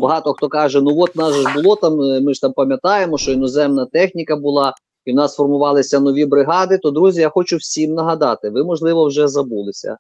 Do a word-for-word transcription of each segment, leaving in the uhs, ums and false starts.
багато хто каже, ну от нас же ж було там, ми ж там пам'ятаємо, що іноземна техніка була, і в нас формувалися нові бригади, то, друзі, я хочу всім нагадати, ви, можливо, вже забулися,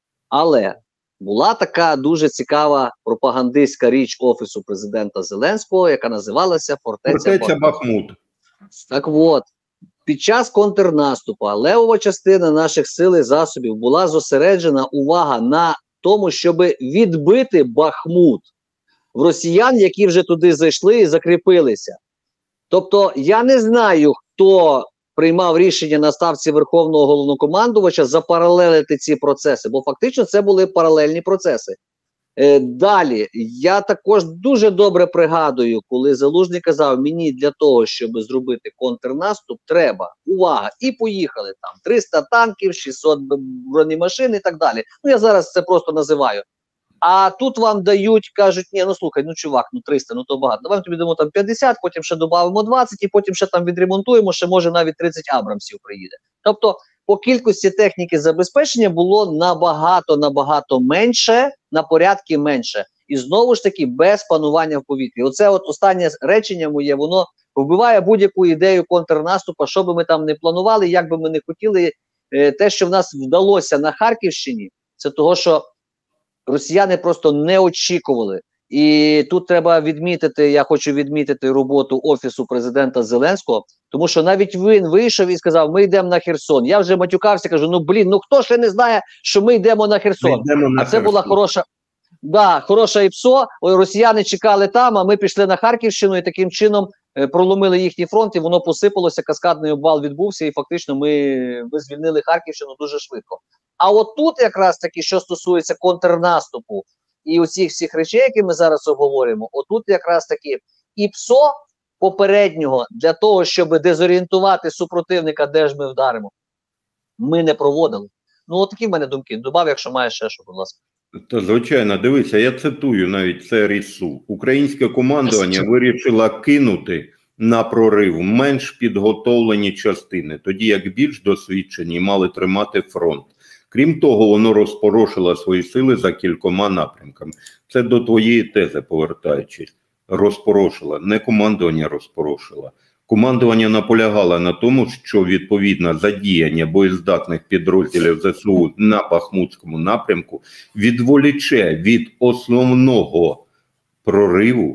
але була така дуже цікава пропагандистська річ Офісу президента Зеленського, яка називалася «Фортеця, Фортеця Бахмут». Так от, під час контрнаступу левова частина наших сил і засобів була зосереджена увага на тому, щоб відбити Бахмут в росіян, які вже туди зайшли і закріпилися. Тобто, я не знаю, хто приймав рішення на ставці Верховного Головнокомандувача запаралелити ці процеси, бо фактично це були паралельні процеси. Е, далі, я також дуже добре пригадую, коли Залужний казав, мені для того, щоб зробити контрнаступ, треба, увага, і поїхали там, триста танків, шістсот бронемашин і так далі. Ну, я зараз це просто називаю. А тут вам дають, кажуть, ні, ну слухай, ну чувак, ну триста, ну то багато, давай тобі дамо там п'ятдесят, потім ще додамо двадцять, і потім ще там відремонтуємо, ще може навіть тридцять Абрамсів приїде. Тобто, по кількості техніки забезпечення було набагато-набагато менше, на порядки менше. І знову ж таки, без панування в повітрі. Оце от останнє речення моє, воно вбиває будь-яку ідею контрнаступу, що би ми там не планували, як би ми не хотіли. Е, те, що в нас вдалося на Харківщині, це того, що росіяни просто не очікували. І тут треба відмітити, я хочу відмітити роботу Офісу президента Зеленського, тому що навіть він вийшов і сказав, ми йдемо на Херсон. Я вже матюкався, кажу, ну блін, ну хто ще не знає, що ми йдемо на Херсон? Йдемо на а це Херсон. Була хороша, да, хороша ІПСО, росіяни чекали там, а ми пішли на Харківщину і таким чином е, проломили їхній фронт, і воно посипалося, каскадний обвал відбувся, і фактично ми, ми звільнили Харківщину дуже швидко. А от тут якраз таки, що стосується контрнаступу і усіх всіх речей, які ми зараз обговорюємо, отут якраз таки ІПСО попереднього для того, щоб дезорієнтувати супротивника, де ж ми вдаримо, ми не проводили. Ну, от такі в мене думки. Добав, якщо маєш ще що, будь ласка. Та, звичайно, дивися, я цитую навіть це РІСУ. Українське командування вирішило кинути на прорив менш підготовлені частини, тоді як більш досвідчені мали тримати фронт. Крім того, воно розпорошило свої сили за кількома напрямками. Це до твоєї тези, повертаючись. Розпорошило, не командування розпорошило. Командування наполягало на тому, що відповідно задіяння боєздатних підрозділів ЗСУ на Бахмутському напрямку відволіче від основного прориву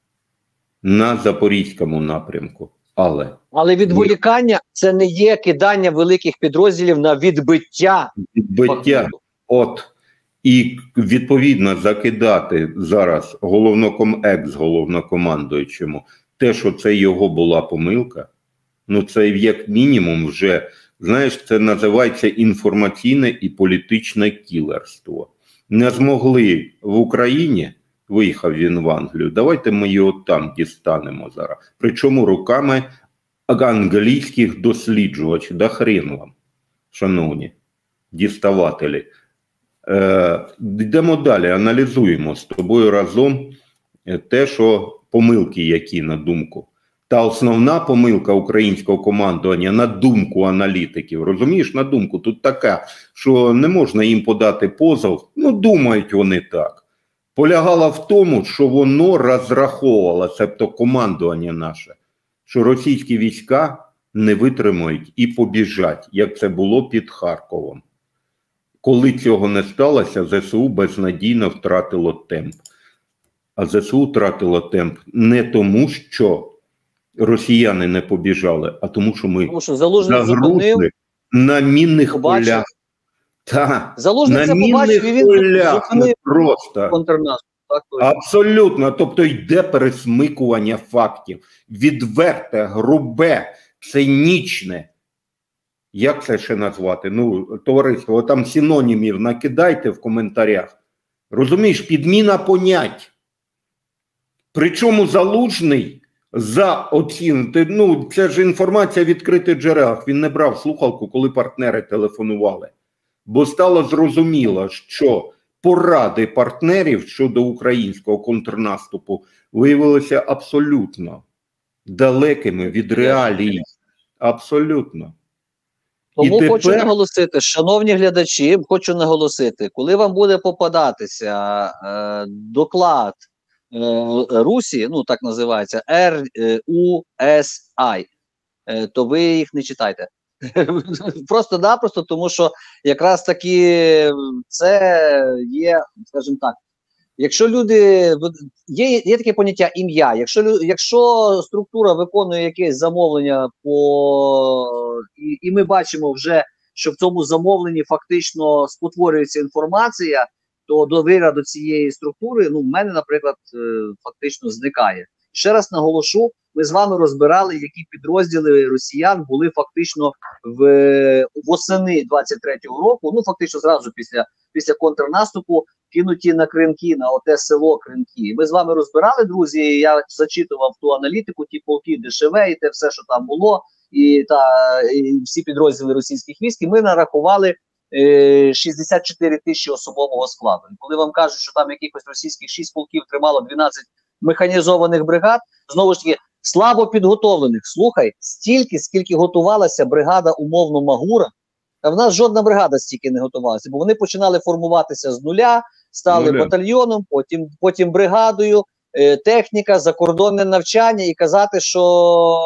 на Запорізькому напрямку. Але, Але відволікання – це не є кидання великих підрозділів на відбиття. Відбиття. От. І відповідно закидати зараз головноком, екс-головнокомандуючому те, що це його була помилка, ну це як мінімум вже, знаєш, це називається інформаційне і політичне кілерство. Не змогли в Україні, виїхав він в Англію, давайте ми його там дістанемо зараз. Причому руками англійських досліджувачів, да хрен вам, шановні діставателі. Е, йдемо далі, аналізуємо з тобою разом те, що помилки які, на думку. Та основна помилка українського командування, на думку аналітиків, розумієш, на думку, тут така, що не можна їм подати позов, ну думають вони так. Полягала в тому, що воно розраховувало, тобто командування наше, що російські війська не витримають і побіжать, як це було під Харковом. Коли цього не сталося, ЗСУ безнадійно втратило темп. А ЗСУ втратило темп не тому, що росіяни не побіжали, а тому, що ми тому, що загрузли на мінних побачив. полях. Та, Залужний на це мінних побачив, і він полях просто. Контрнаступ. Абсолютно. Тобто йде пересмикування фактів. Відверте, грубе, цинічне. Як це ще назвати? Ну, товариство, там синонімів накидайте в коментарях. Розумієш, підміна понять. Причому Залужний за оцінити, ну, це ж інформація в відкритих джерелах. Він не брав слухалку, коли партнери телефонували. Бо стало зрозуміло, що поради партнерів щодо українського контрнаступу виявилися абсолютно далекими від реалій. Абсолютно. Тому тепер... хочу наголосити, шановні глядачі, хочу наголосити, коли вам буде попадатися е, доклад Русі, ну так називається, Р У С I, то ви їх не читайте. Просто-напросто, тому що якраз таки це є, скажімо так, якщо люди, є, є таке поняття ім'я, якщо, якщо структура виконує якесь замовлення по, і, і ми бачимо вже, що в цьому замовленні фактично спотворюється інформація, то довіра до цієї структури, ну, в мене, наприклад, фактично зникає. Ще раз наголошу, ми з вами розбирали, які підрозділи росіян були фактично в восени двадцять третього року, ну фактично зразу після, після контрнаступу, кинуті на Кринки, на оте село Кринки. Ми з вами розбирали, друзі, я зачитував ту аналітику, ті полки ДШВ і те все, що там було, і, та, і всі підрозділи російських військ, і ми нарахували е, шістдесят чотири тисячі особового складу. І коли вам кажуть, що там якихось російських шість полків тримало дванадцять механізованих бригад, знову ж таки, слабо підготовлених. Слухай, стільки, скільки готувалася бригада умовно Магура, а в нас жодна бригада стільки не готувалася, бо вони починали формуватися з нуля, стали Нуля. батальйоном, потім, потім бригадою, е, техніка, закордонне навчання, і казати, що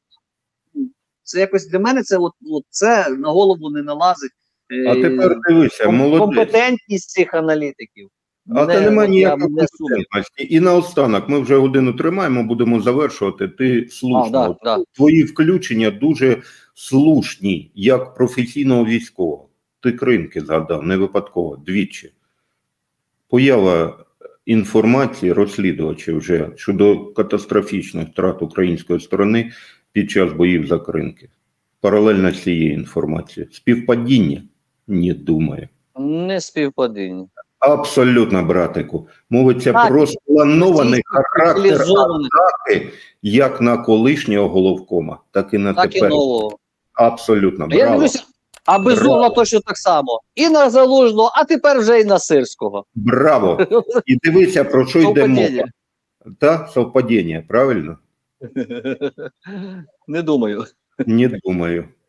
це якось для мене це, от, от, це на голову не налазить. Е, А тепер дивися, ком- молодець. компетентність цих аналітиків. А Не- це немає от я ніякої не сумнів. компетентності. І наостанок, ми вже годину тримаємо, будемо завершувати. Ти слушно. А, да, да. Твої включення дуже слушні, як професійного військового. Ти Кринки згадав, не випадково, двічі. Поява інформації розслідувачів вже щодо катастрофічних втрат української сторони під час боїв за Кринки. Паралельно з цією інформацією. Співпадіння? Ні, думаю. Не співпадіння. Абсолютно, братику. Мовиться Так, про спланований характер спеціалізованих. атаки як на колишнього головкома, так і на Так і тепер. нового. Абсолютно, Я браво. дивлюся, а Безугла Браво. точно так само. І на Залужного, а тепер вже і на Сирського. Браво. І дивися, про що йде мова. Совпадіння. Та, совпадіння, правильно? Не думаю. Не думаю.